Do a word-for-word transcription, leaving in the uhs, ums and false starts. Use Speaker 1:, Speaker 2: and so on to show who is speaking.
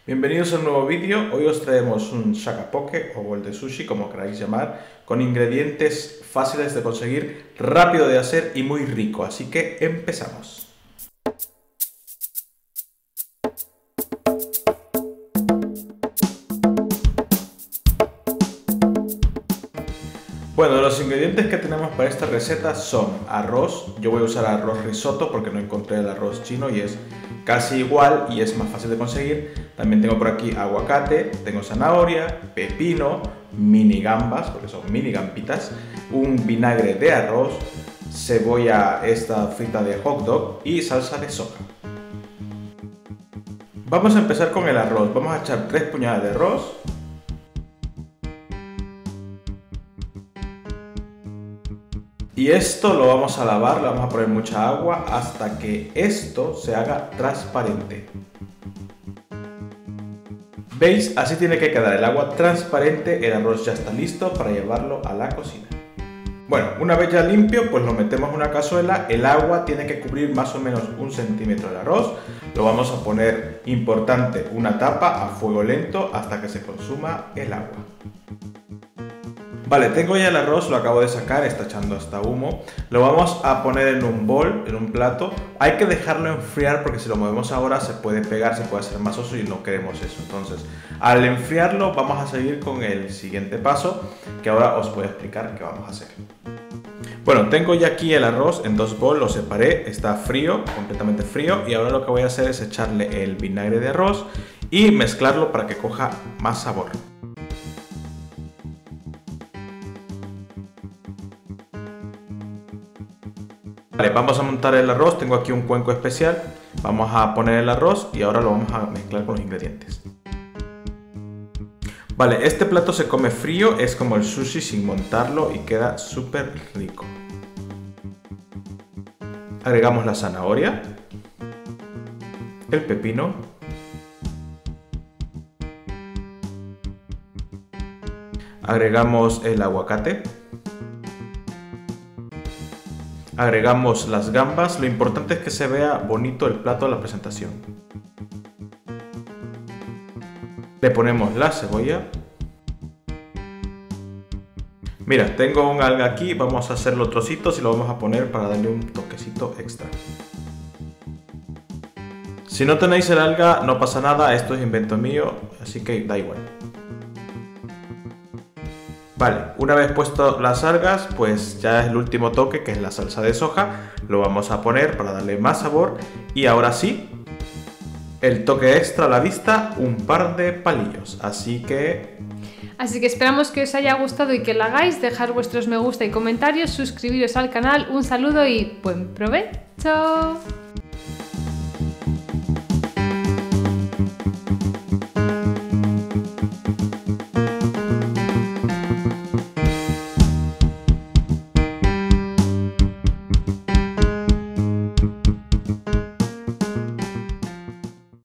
Speaker 1: Bienvenidos a un nuevo vídeo. Hoy os traemos un shaka-poke o bol de sushi, como queráis llamar, con ingredientes fáciles de conseguir, rápido de hacer y muy rico. Así que empezamos. Bueno, los ingredientes que tenemos para esta receta son arroz. Yo voy a usar arroz risotto porque no encontré el arroz chino y es casi igual y es más fácil de conseguir. También tengo por aquí aguacate, tengo zanahoria, pepino, mini gambas, porque son mini gambitas, un vinagre de arroz, cebolla esta frita de hot dog y salsa de soja. Vamos a empezar con el arroz. Vamos a echar tres puñadas de arroz. Y esto lo vamos a lavar, le vamos a poner mucha agua hasta que esto se haga transparente. ¿Veis? Así tiene que quedar el agua transparente, el arroz ya está listo para llevarlo a la cocina. Bueno, una vez ya limpio, pues lo metemos en una cazuela, el agua tiene que cubrir más o menos un centímetro del arroz. Lo vamos a poner, importante, una tapa a fuego lento hasta que se consuma el agua. Vale, tengo ya el arroz, lo acabo de sacar, está echando hasta humo. Lo vamos a poner en un bol, en un plato. Hay que dejarlo enfriar porque si lo movemos ahora se puede pegar, se puede hacer masoso y no queremos eso. Entonces, al enfriarlo vamos a seguir con el siguiente paso, que ahora os voy a explicar qué vamos a hacer. Bueno, tengo ya aquí el arroz en dos bols, lo separé, está frío, completamente frío. Y ahora lo que voy a hacer es echarle el vinagre de arroz y mezclarlo para que coja más sabor. Vale, vamos a montar el arroz, tengo aquí un cuenco especial, vamos a poner el arroz y ahora lo vamos a mezclar con los ingredientes. Vale, este plato se come frío, es como el sushi sin montarlo y queda súper rico. Agregamos la zanahoria, el pepino, agregamos el aguacate, agregamos las gambas. Lo importante es que se vea bonito el plato a la presentación. Le ponemos la cebolla. Mira, tengo un alga aquí, vamos a hacerlo trocitos y lo vamos a poner para darle un toquecito extra. Si no tenéis el alga, no pasa nada, esto es invento mío, así que da igual. Vale, una vez puesto las algas, pues ya es el último toque, que es la salsa de soja. Lo vamos a poner para darle más sabor. Y ahora sí, el toque extra a la vista, un par de palillos. Así que...
Speaker 2: Así que esperamos que os haya gustado y que lo hagáis. Dejar vuestros me gusta y comentarios, suscribiros al canal. Un saludo y buen provecho.